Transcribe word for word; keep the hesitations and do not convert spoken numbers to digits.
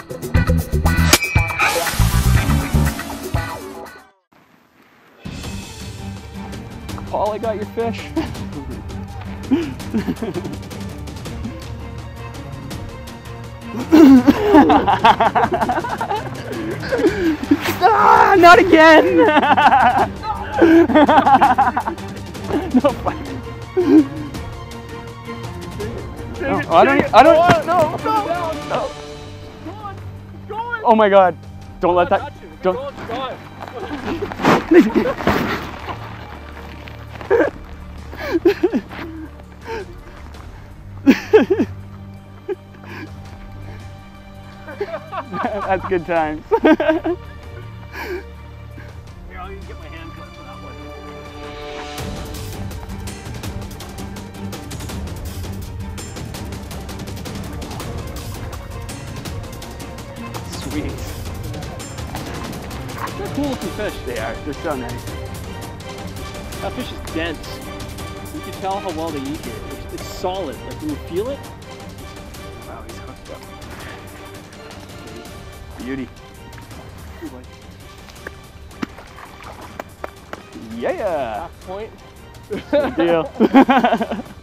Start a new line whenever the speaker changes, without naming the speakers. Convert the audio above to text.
Paul, I got your fish. Ah, not again! No fight. No, I don't. I don't. No, no, no. Oh my God! Don't let that. Don't. That's good times.
Here, I'll even get my hand cut for that one.
Sweet.
They're cool looking fish.
They are. They're so nice.
That fish is dense. You can tell how well they eat here. It's, it's solid. Like when you feel it.
Wow, he's hooked up. Beauty. Yeah.
Half point.
Good deal.